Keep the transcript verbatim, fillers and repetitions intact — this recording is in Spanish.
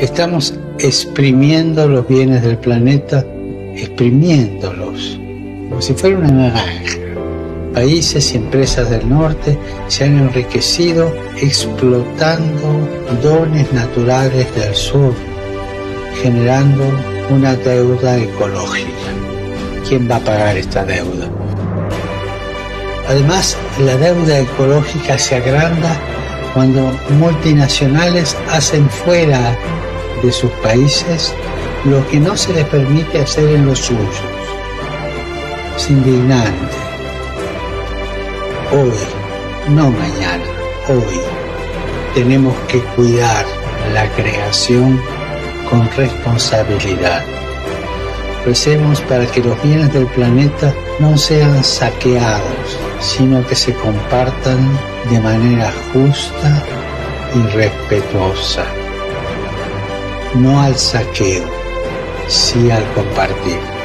Estamos exprimiendo los bienes del planeta, exprimiéndolos, como si fuera una naranja. Países y empresas del norte se han enriquecido explotando dones naturales del sur, generando una deuda ecológica. ¿Quién va a pagar esta deuda? Además, la deuda ecológica se agranda cuando multinacionales hacen fuera de sus países lo que no se les permite hacer en los suyos. Es indignante. Hoy, no mañana, hoy, tenemos que cuidar la creación con responsabilidad. Recemos para que los bienes del planeta no sean saqueados, sino que se compartan de manera justa y respetuosa. No al saqueo, sí al compartir.